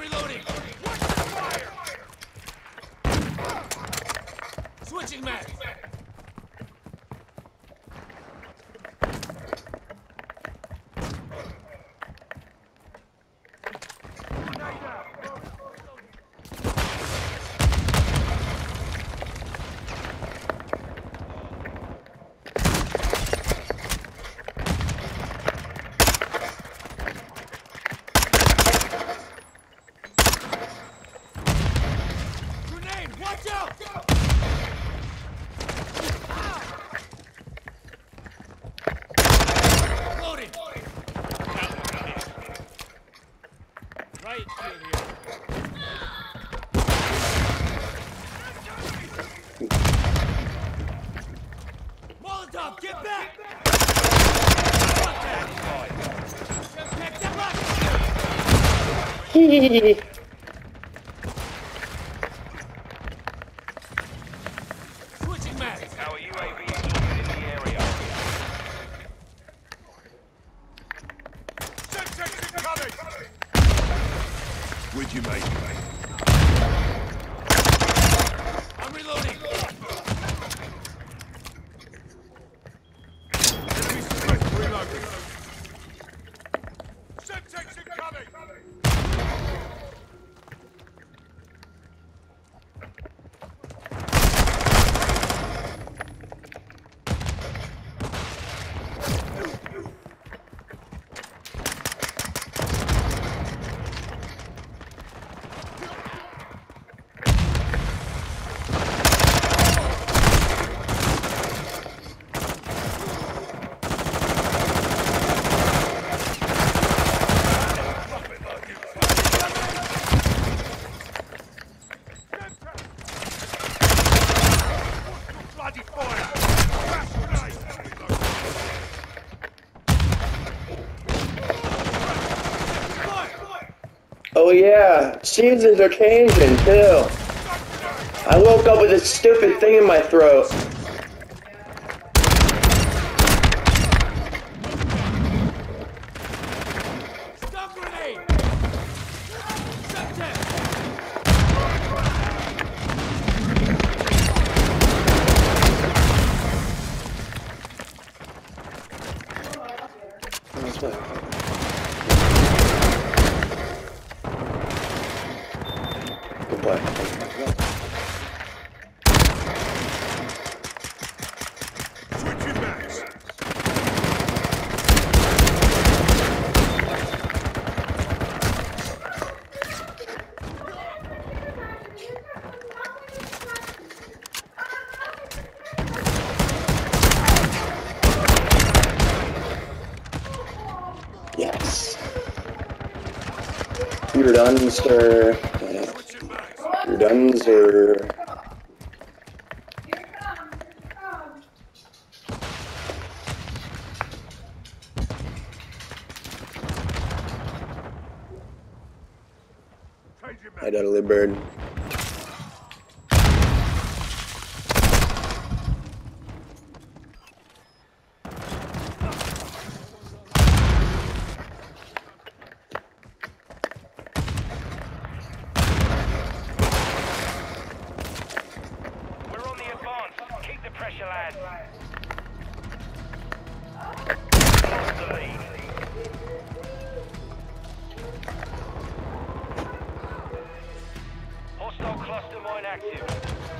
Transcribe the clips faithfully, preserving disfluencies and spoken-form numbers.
reloading. Switching mag. Watch out! Loading! Right here. Molotov, get back! Hehehe. Our U A V is in the area. Where'd you make it? I'm reloading. Enemy split. Reloading. Semtex incoming. Oh yeah, seasons are changing too. I woke up with this stupid thing in my throat. Stun grenade! Semtex! That's what. Good play. Switching backs. Yes. You're done, sir. Switching backs. You're done, sir. Changing Hi, backs. Dudley Bird. We're on the advance. Keep the pressure, lads. Lost the lead. Hostile cluster mine active.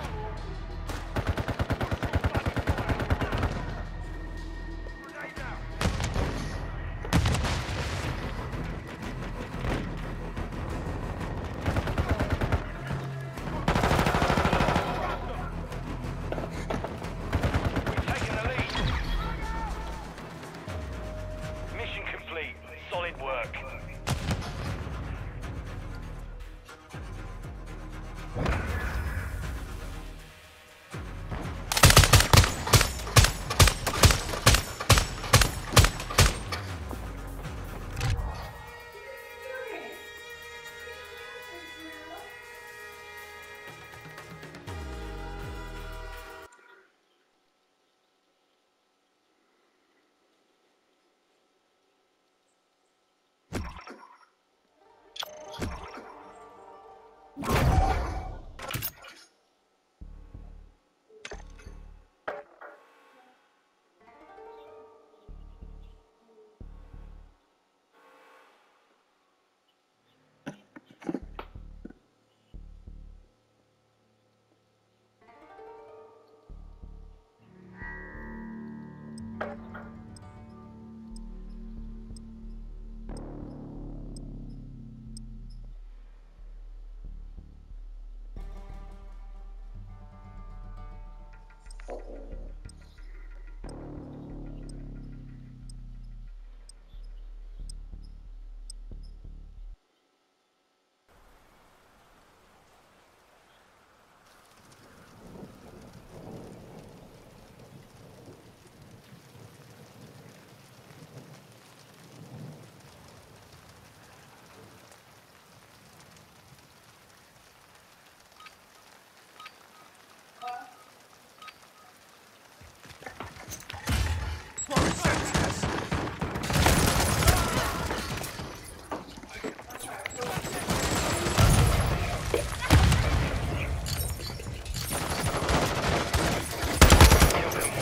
We've taken the lead. Mission complete. Solid work.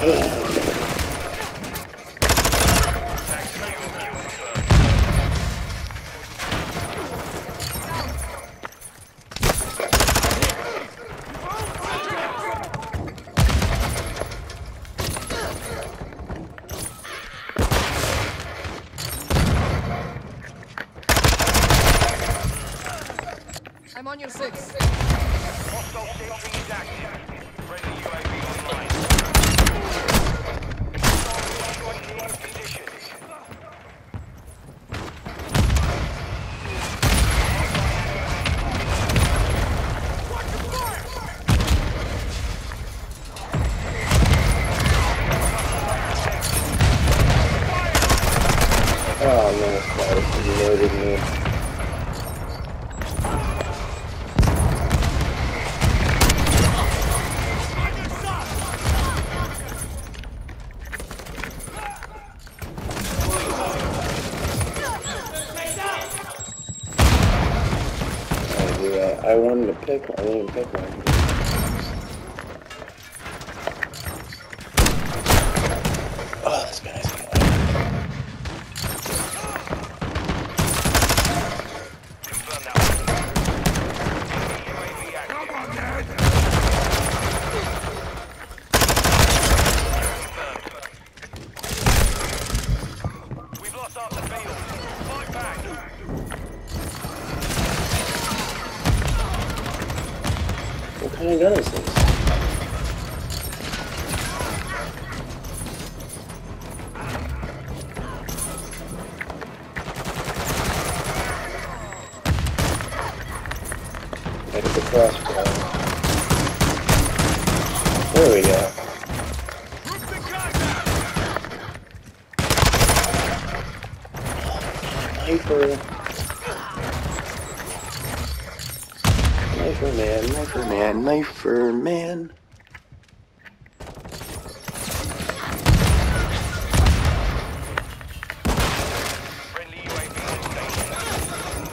I'm on your six. Hostile sentry is active. Friendly U A V online. Hostile airstrike near your position. Oh man, this guy loaded me. I wanted to pick one. I didn't pick one. Oh, this guy's gonna Confirm that one. U A V active. Come on, Ned! Confirmed. We've lost out the field. Fight back. What kind of gun is this? Like the crossbow. There we go. Group the guys out! Sniper. Knifer man, knifer man, knifer man. Friendly U A V on station.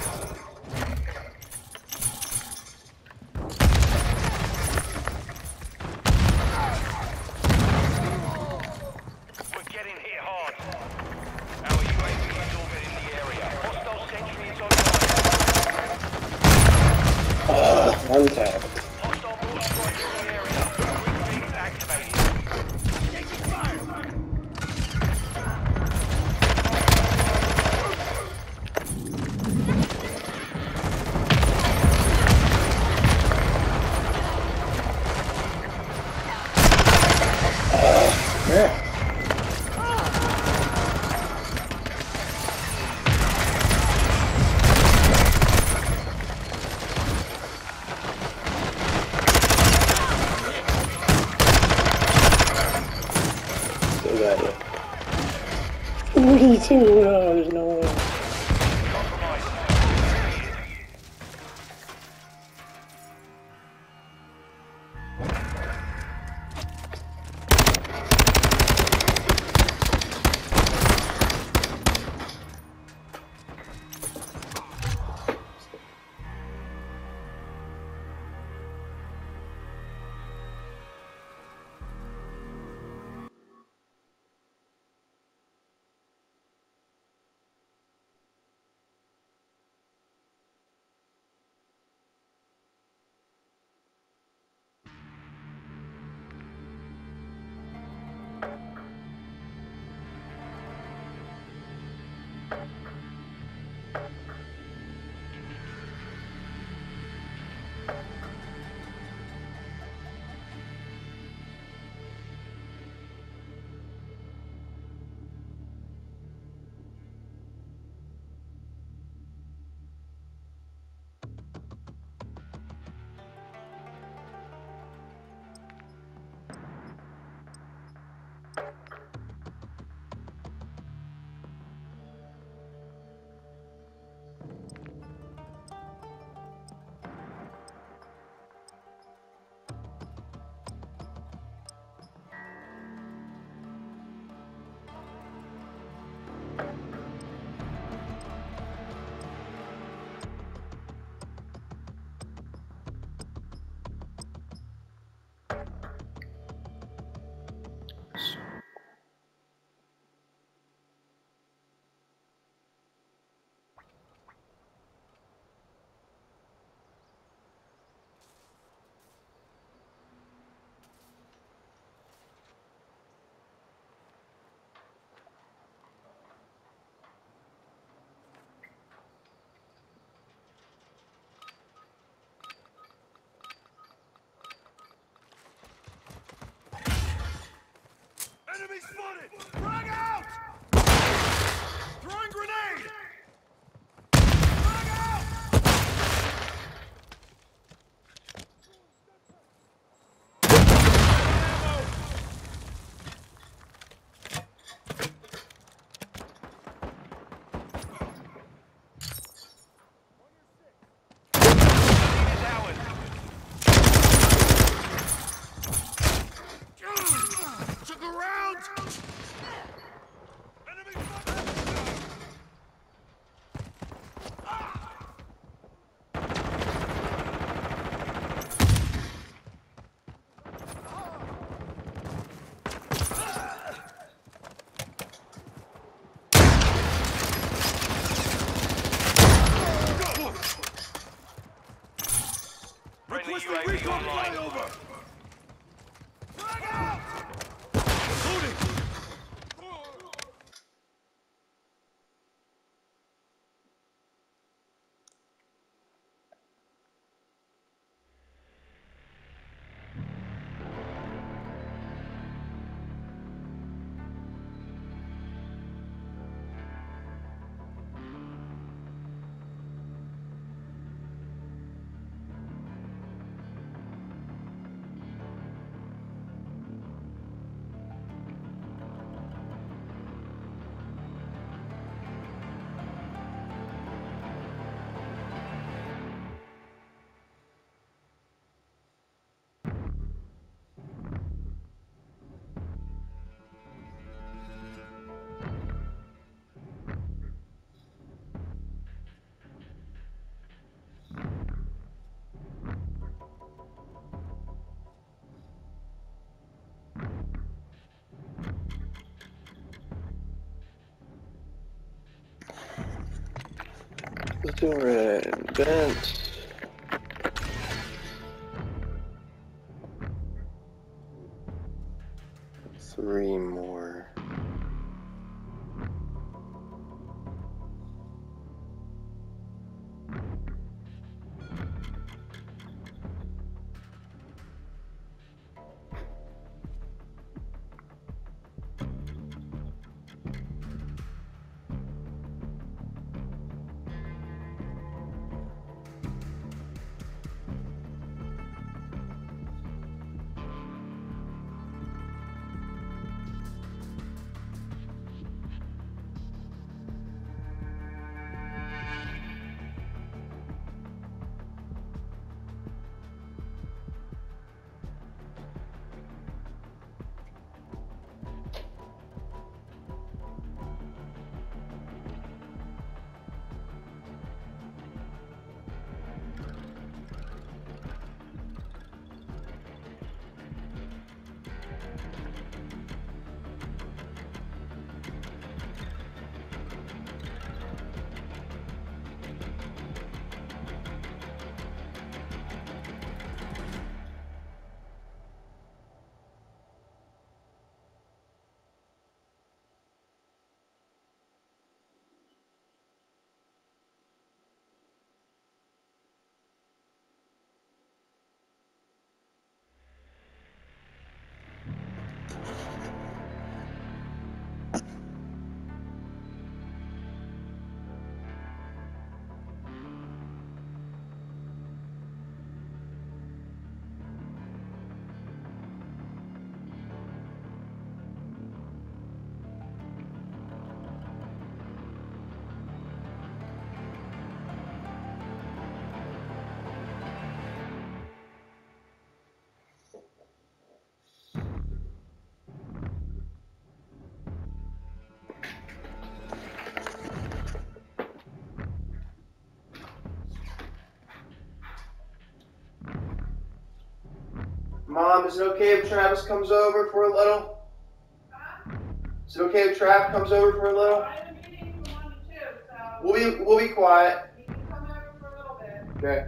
We're getting hit hard. Our U A V is orbiting the area. Hostile sentry is online. Ah, untapped. Hostile mortar strike in the area. Quick fix activated. Taking fire. Yeah. Still got it. forty-two, no, there's no way. it! Frag out! Throwing grenade! Frag out! It's ours. Took a round! Enemy fire! Friendly Requesting U A V recon online. flyover! Frag out! Loading! Let's do red. Bent. Three more. Mom, is it okay if Travis comes over for a little? Huh? Is it okay if Trav comes over for a little? I have a meeting from one to two, so We'll be we'll be quiet. you can come over for a little bit. Okay.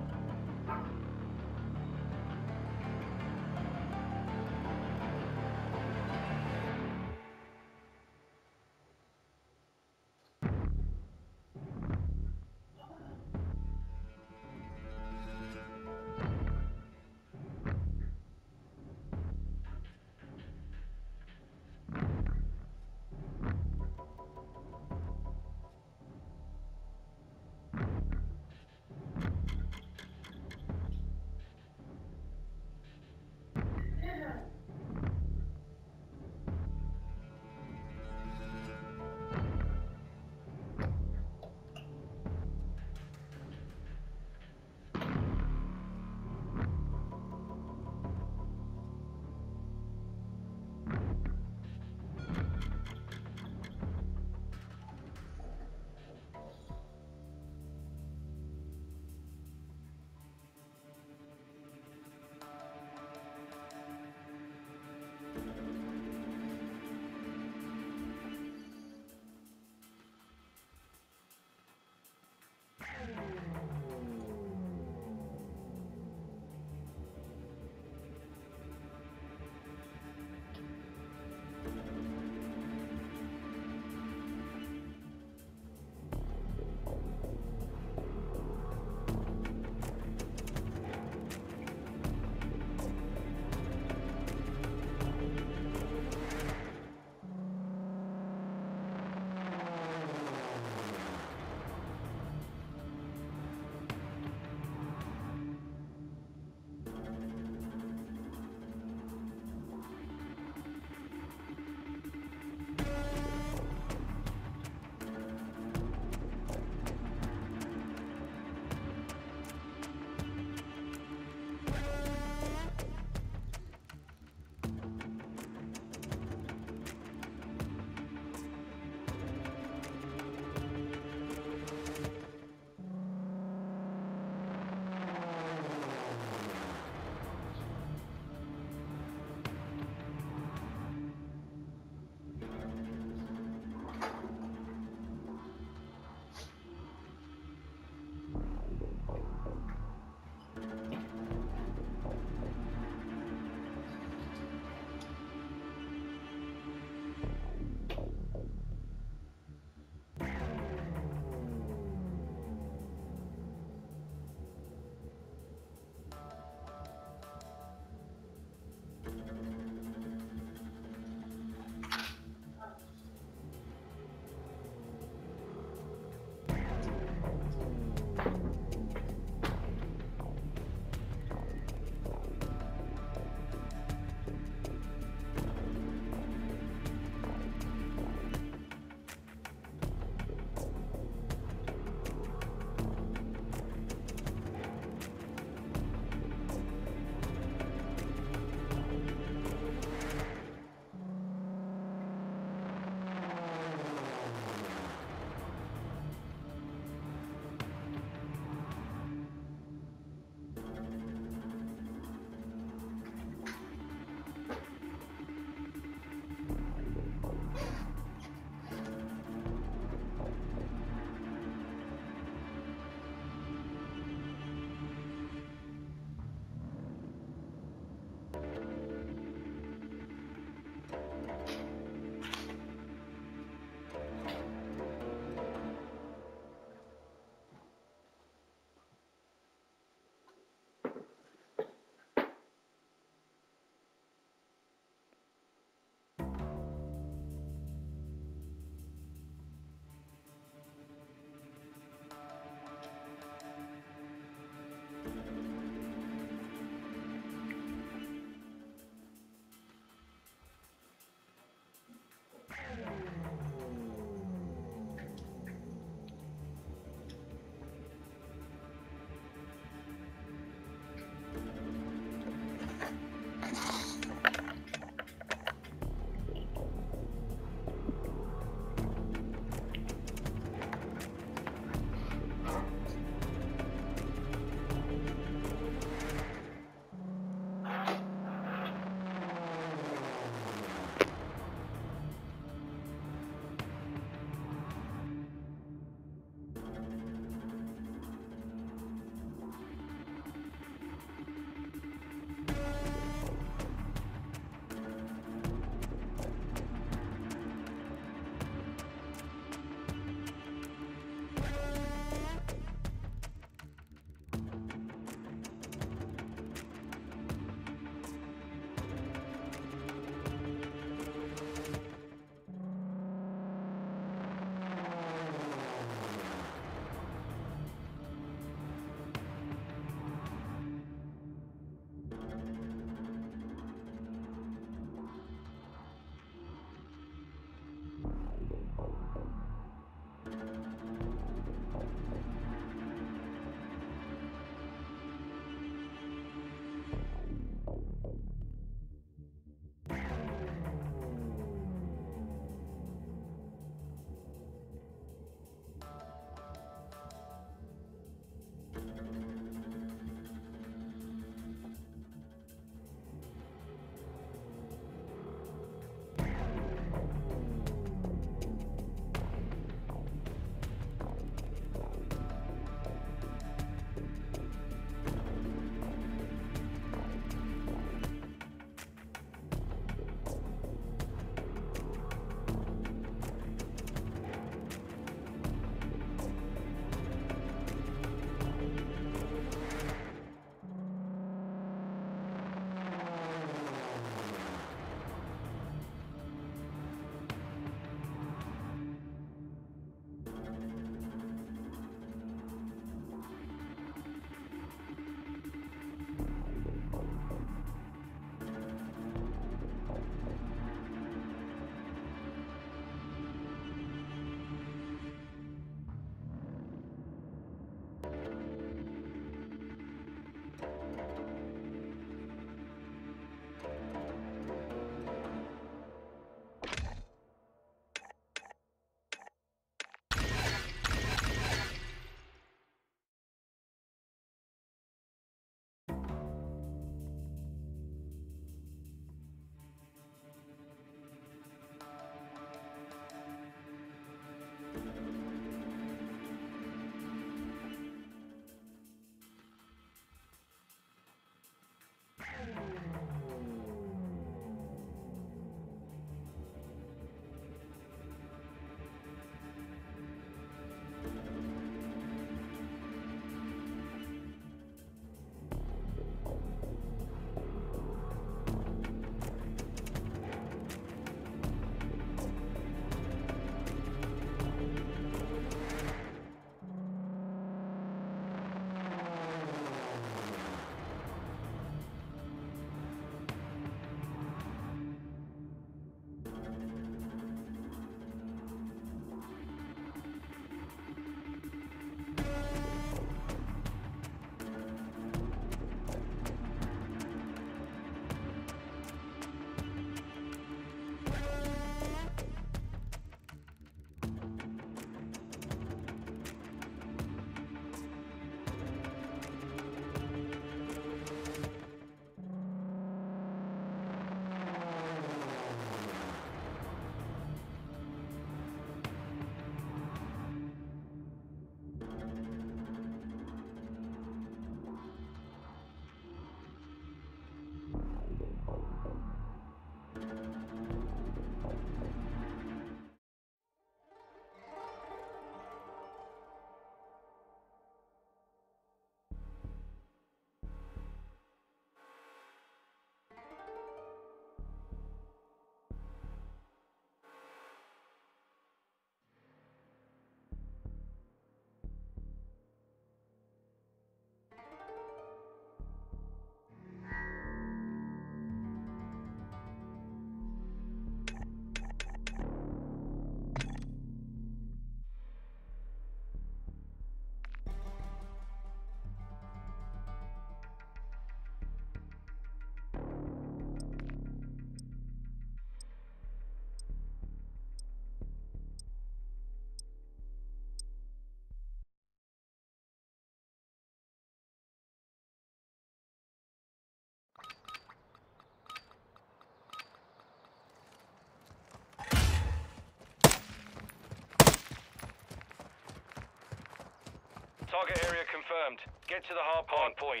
Target area confirmed. Get to the hard hard point.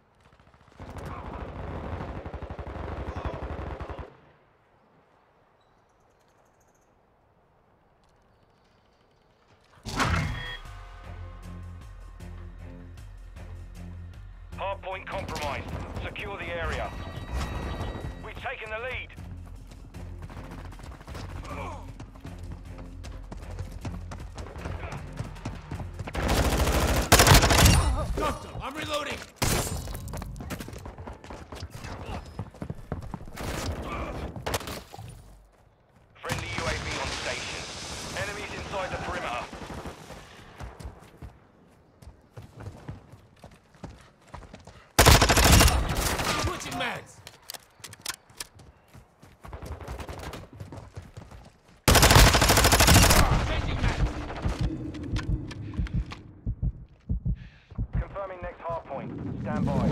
Hard point compromised. Secure the area. We've taken the lead. Doctor, I'm reloading. Friendly U A V on station. Enemies inside the perimeter. Switching mags. Changing mags. Confirming next hard point. Stand by.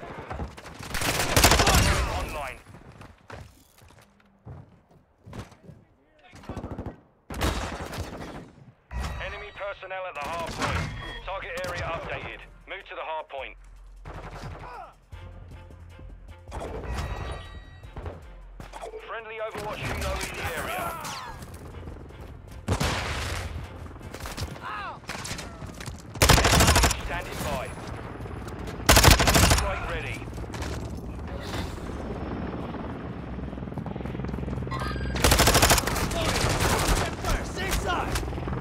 Online. Enemy personnel at the hard point. Target area updated. Move to the hard point. Friendly Overwatch Hilo in the area. Standing by. Strike ready. Get first, safe side.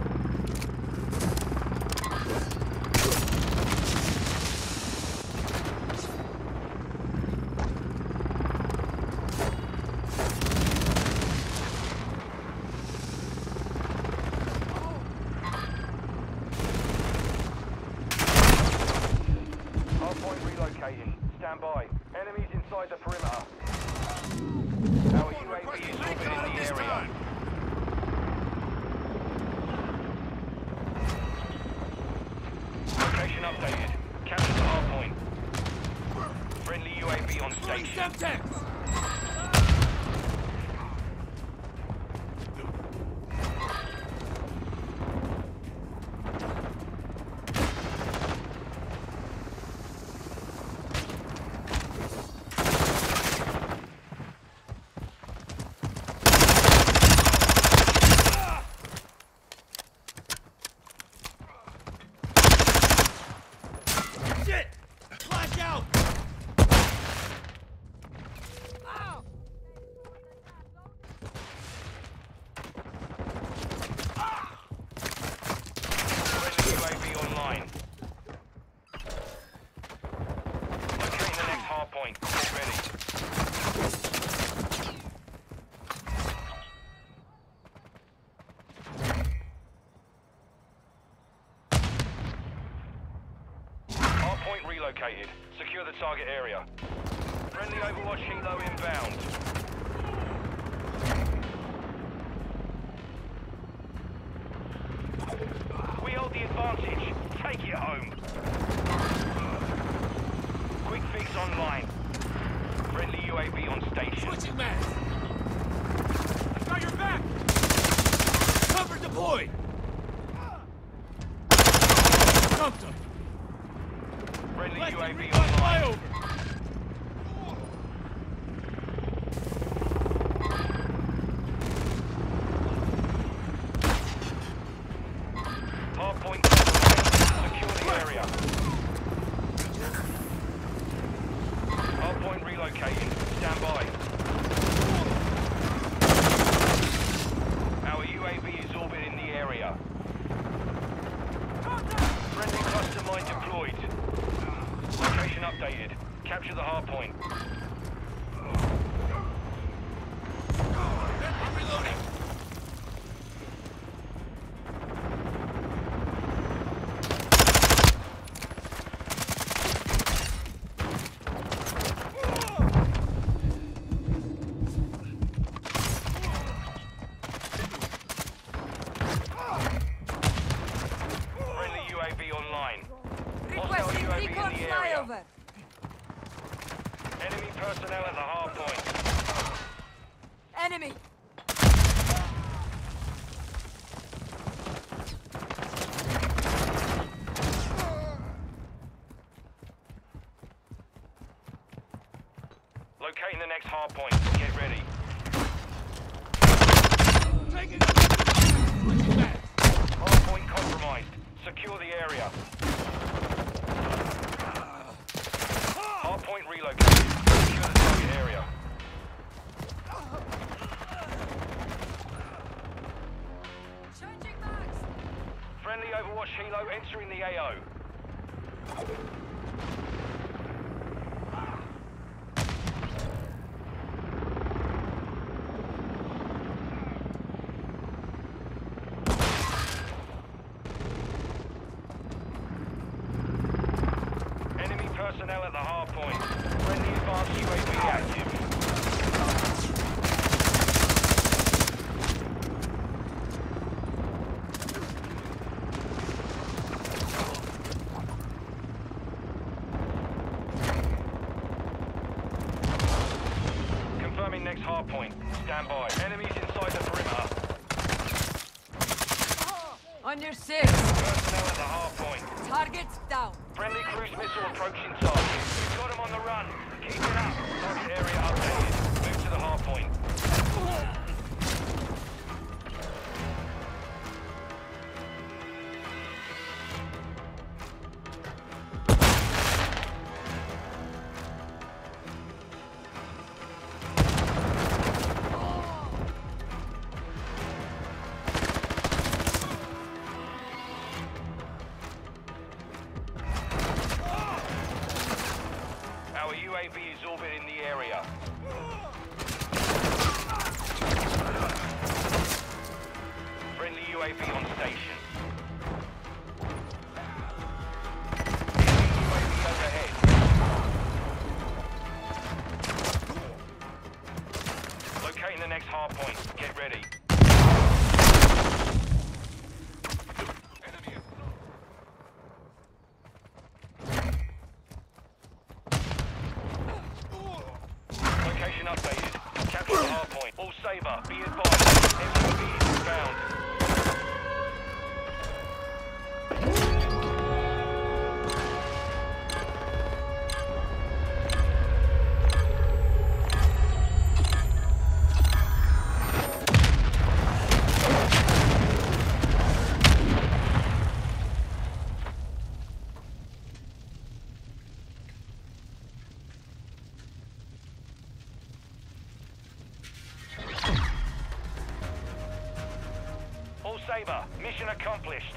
Hardpoint relocating. Stand by. Enemies inside the perimeter. Our U A V is orbiting the area. Location updated. Capture the hardpoint. Friendly U A V on Throwing station. Semtex. Shit! Flash out! Friendly U A V online. Locating the next hardpoint. Get ready. Hardpoint relocated. Secure the target area. Friendly Overwatch Hilo inbound. We hold the advantage. Take it home. Quick fix online. Friendly U A V on station. Switching mags. Got your back. Cover deployed. Dumped him. Friendly Less U A than V recon online. flyover. Capture the hard point. I'm reloading. Friendly U A V online. Requesting U A V recon in the area. flyover. Enemy personnel at the hard point. Enemy. Locating the next hard point. Get ready. Taking it. Switching back. Hard point compromised. Secure the area. Hard point relocated. Secure the target area. Changing mags. Friendly Overwatch Helo entering the A O. Enemy personnel at the hard point. Friendly advanced U A V active. Confirming next hard point. Stand by. Enemies inside the perimeter. On your six. Personnel at the hard point. Targets down. Friendly cruise missile approaching target. You've got him on the run. Keep it up. Target area updated. Move to the hard point. Our U A V is orbiting the area. Friendly U A V on station. U A V overhead. Locating the next hard point. Get ready. Location updated. Capture the hard point. All Saber, be advised. M U A V is inbound. All Saber, mission accomplished.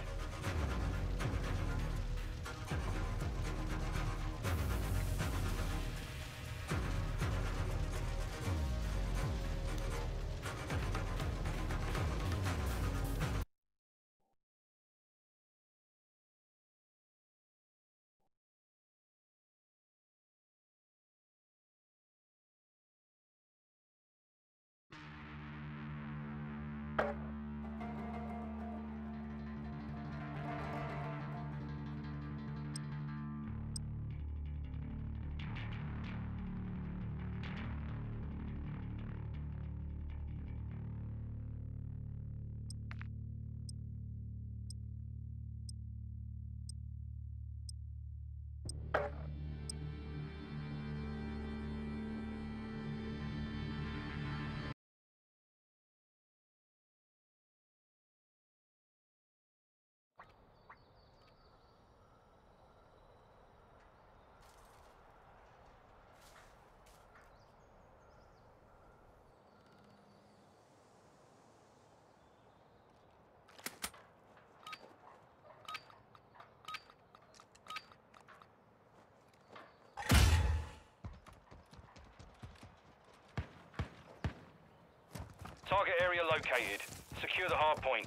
Target area located. Secure the hard point.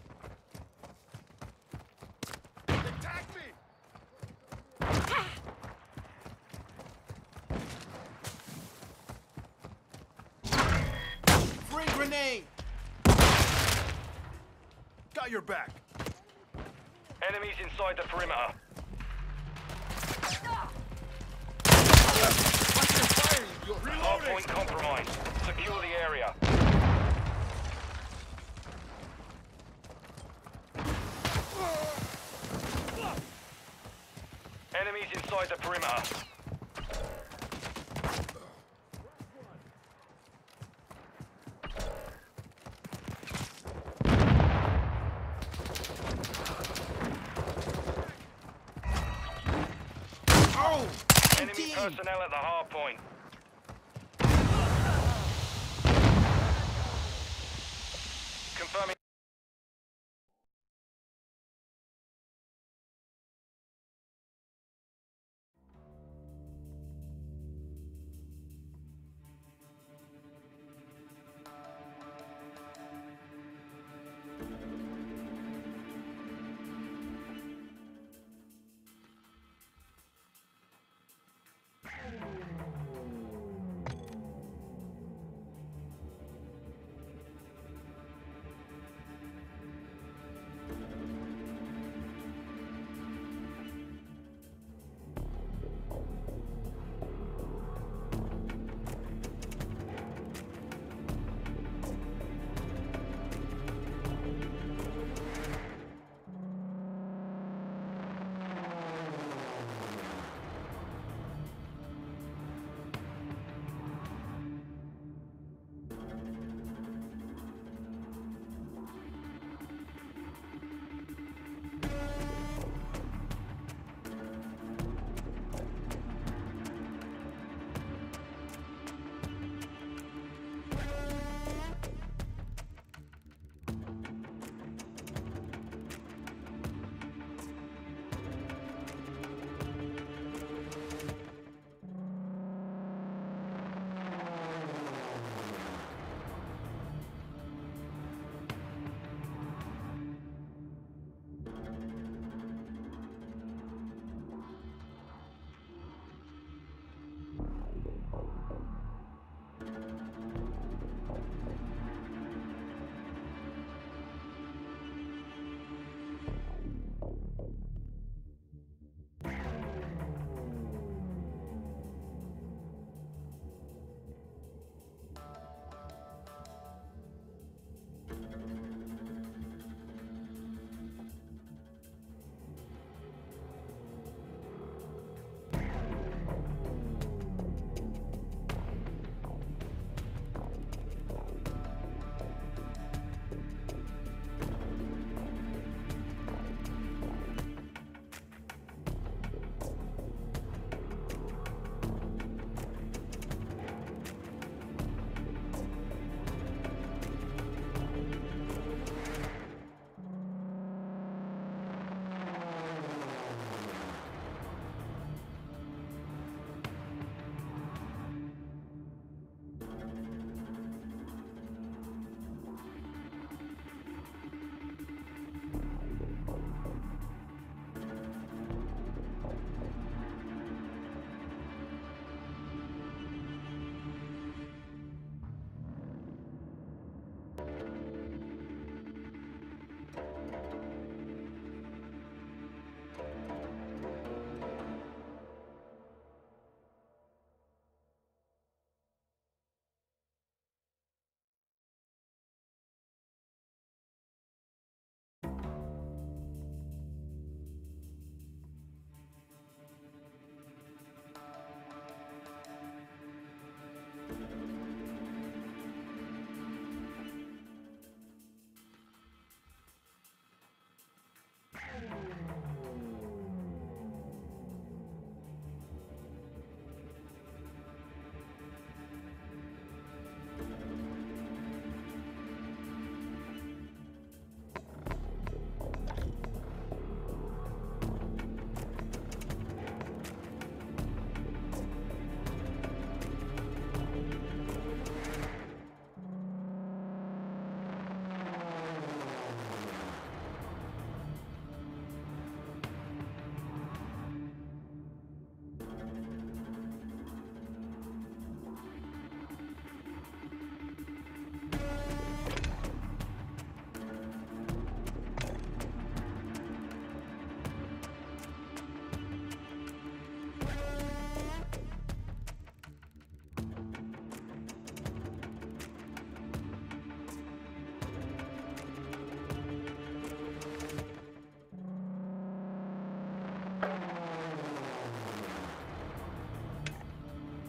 Attack me! Free grenade! Got your back. Enemies inside the perimeter. Firing, you're Hard reloading! point compromised. Secure the area. Enemies inside the perimeter. Oh! Enemy Team. personnel at the hard point. Confirming.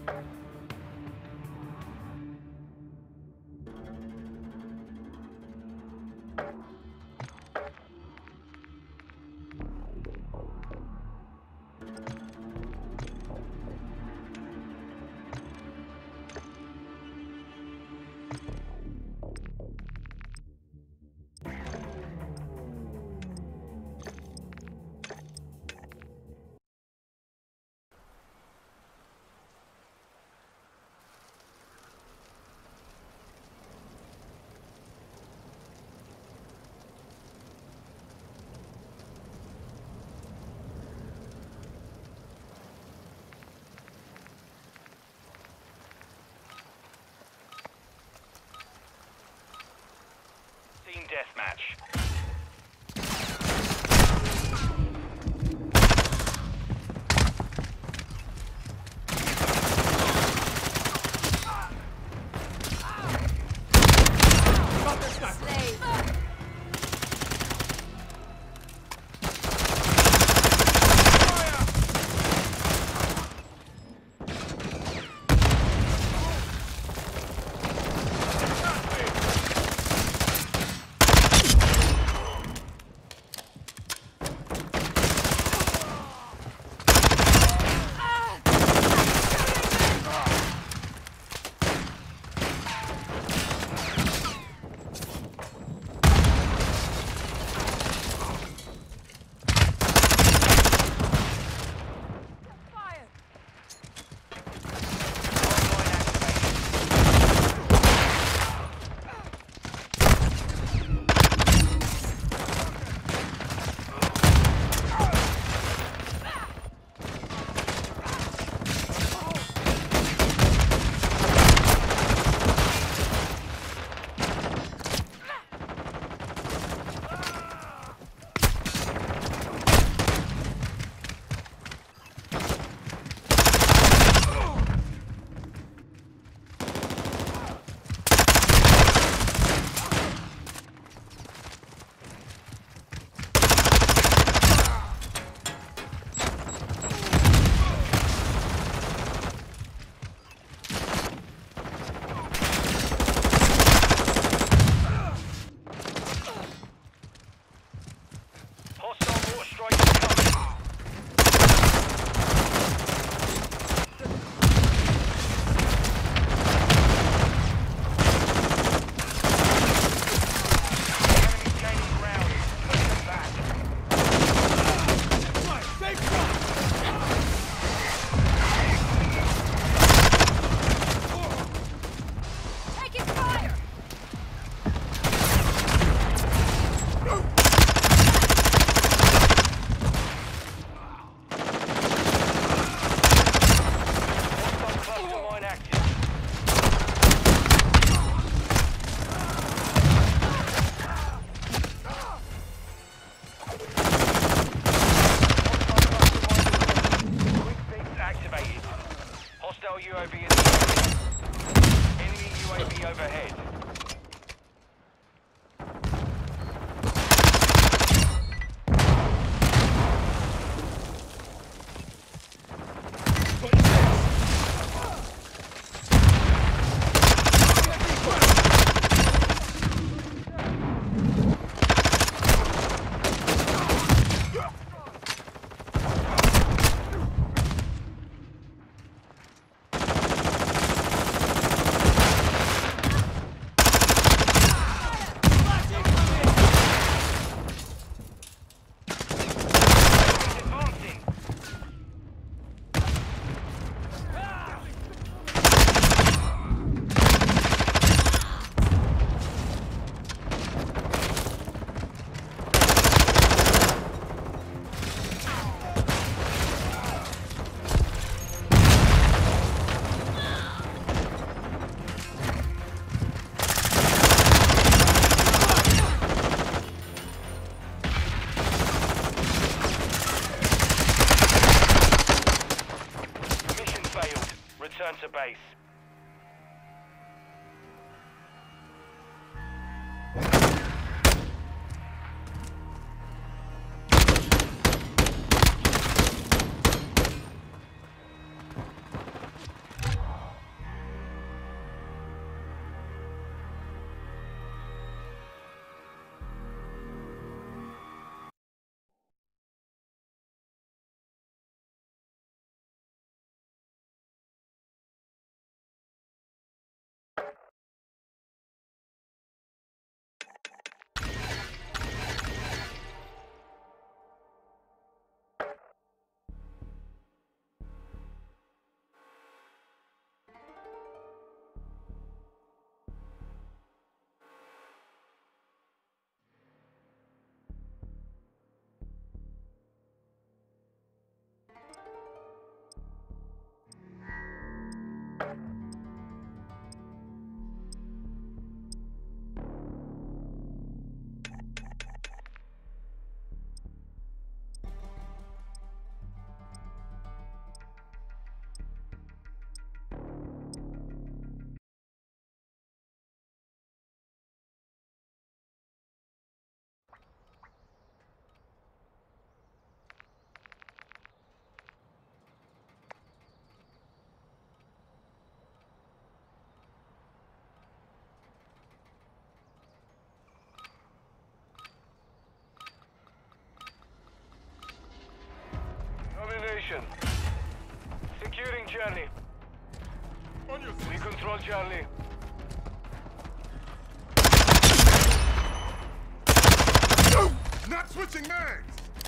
Team deathmatch. Slave. U A V in the area. Enemy U A V overhead. Return to base. Charlie. On your We control Charlie. Not switching mags!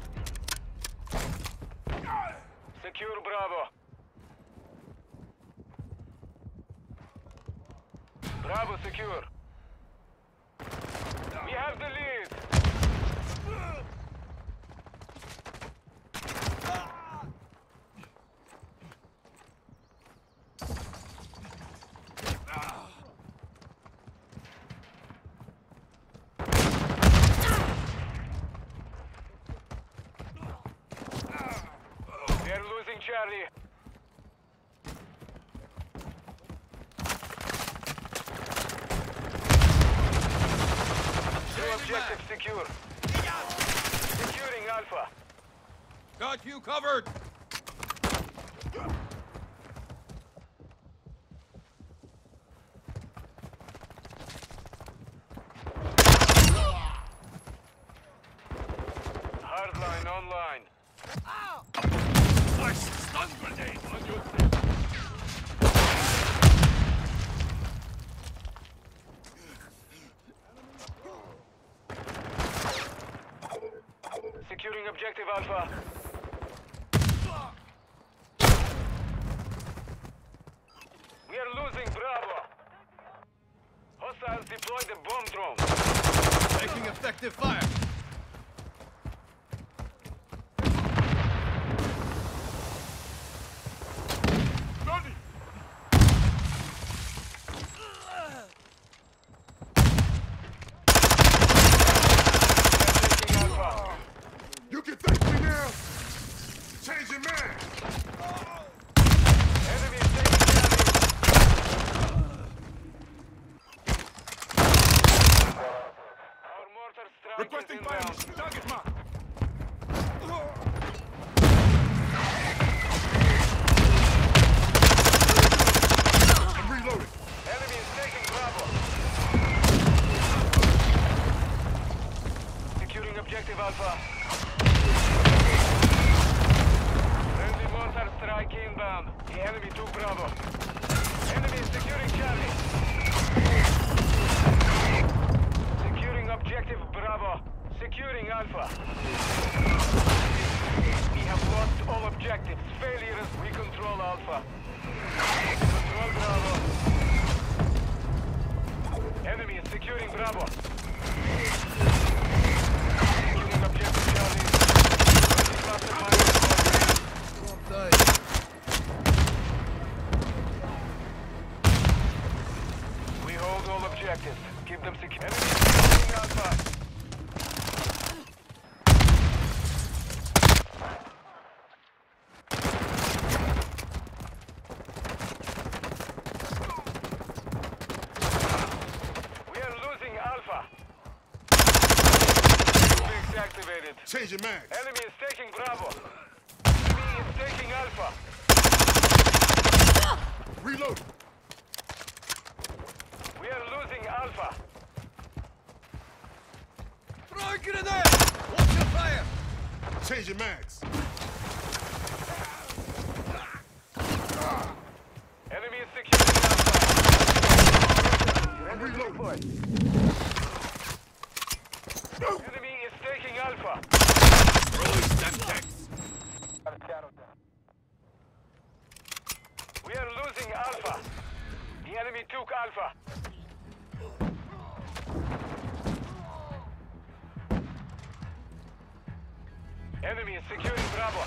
Secure Bravo. Bravo secure. We have the lead. We are losing Charlie. New objective secure. Securing Alpha. Got you covered. Hardline online. Nice stun grenade on your Securing objective Alpha. We are losing Bravo. Hostiles deploy the bomb drone. taking effective fire. Bloody! Taking Alpha. You can thank me now! Changing man! Enemy is taking Charlie. Our mortar strike is Requesting fire! inbound. Target mark! I'm reloading! Enemy is taking Bravo. Securing objective Alpha. Friendly mortar strike inbound. The enemy took Bravo. Enemy is securing Charlie. Securing objective Bravo. Securing Alpha. We have lost all objectives. Failures, we control Alpha. Control Bravo. Enemy is securing Bravo. Securing objective Charlie. Cluster mine deployed. We hold all objectives. Keep them secure. Enemy is securing Alpha. We are losing Alpha. Fix activated. Changing man! Enemy is taking Bravo. Enemy is taking Alpha. Reload! We are losing Alpha. Throw a grenade! Watch your fire! Changing mags! Enemy is securing Alpha. I'm reloading! Enemy is taking Alpha. Release them tanks! We are losing Alpha. The enemy took Alpha. Enemy is securing Bravo.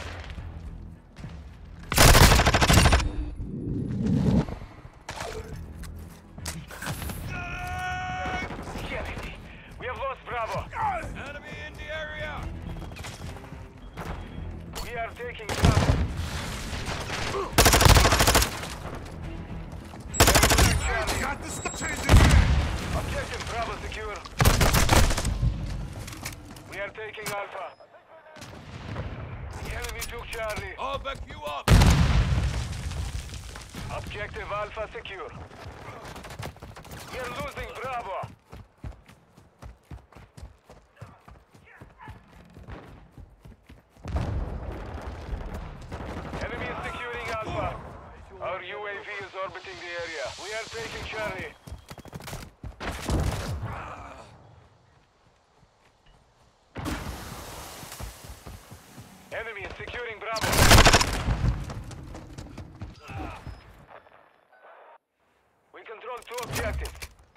Enemy. We have lost Bravo. Enemy in the area! We are taking Bravo. Charlie. Got the stuff! Changing man! Objective Bravo secure. We are taking Alpha. The enemy took Charlie. I'll back you up! Objective Alpha secure. We are losing Bravo. Enemy is securing Alpha. area. We are taking Charlie. Enemy is securing Bravo. We control two objectives.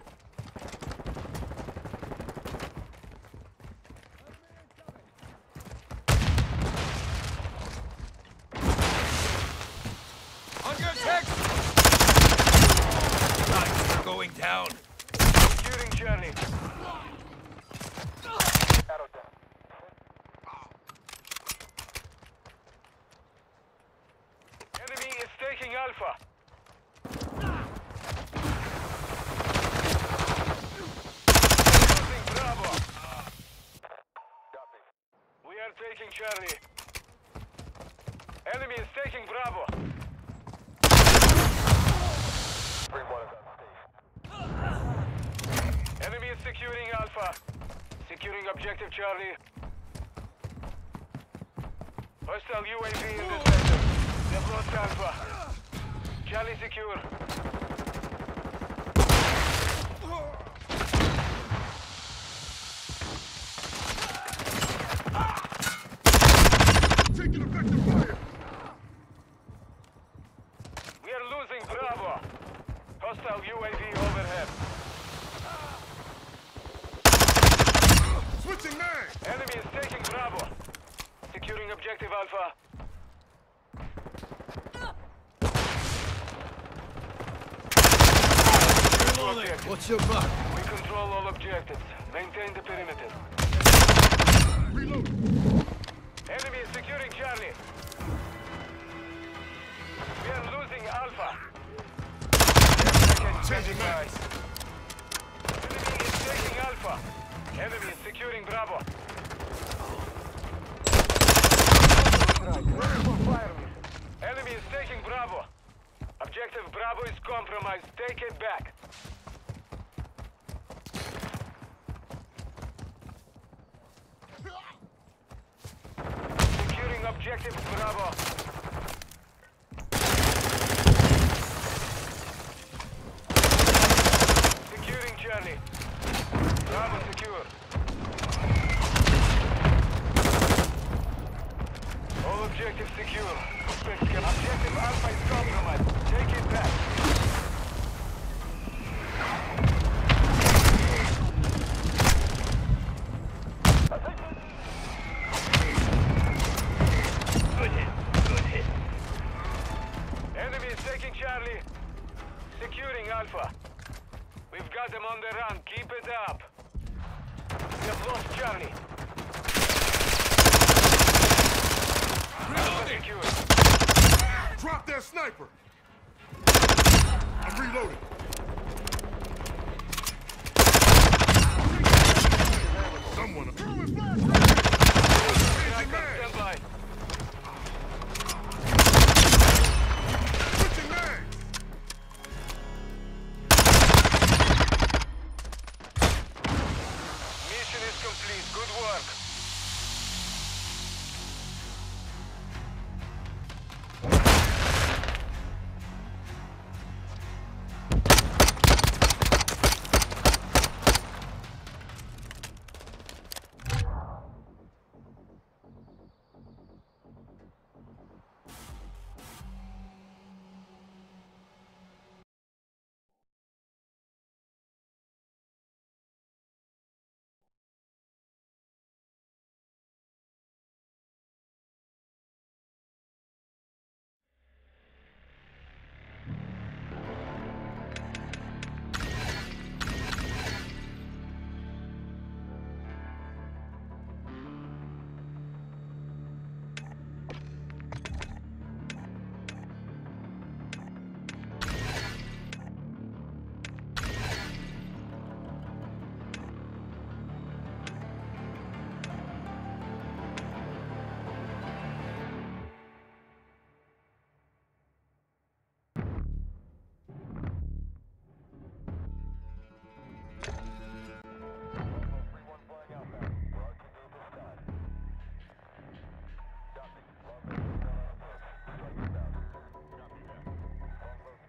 On your six! Guys are going down. Securing Charlie. Arrow down. Enemy is taking Alpha. Losing Bravo. We are taking Charlie. Enemy is taking Bravo. Bring one of them. Enemy is securing Alpha. Securing objective Charlie. Hostile U A V in the center. They've lost Alpha. Charlie secure. Taking effective fire! We are losing Bravo. Hostile U A V overhead. Switching mag! Enemy is taking Bravo. Securing objective Alpha. Objective. What's your buck? We control all objectives. Maintain the perimeter. Reload! Enemy is securing Charlie. We are losing Alpha. Changing mag! Enemy is taking Alpha. Enemy is securing Bravo. Enemy is taking Bravo. Objective Bravo is compromised. Take it back. Securing objective Bravo. Securing Charlie. Bravo secure. All objectives secure. Objective Alpha is compromised. Take it back. Good hit. Good hit. Enemy is taking Charlie. Securing Alpha. We've got them on the run. Keep it up. We have lost Charlie. Alpha secure. Drop that sniper! I'm reloading.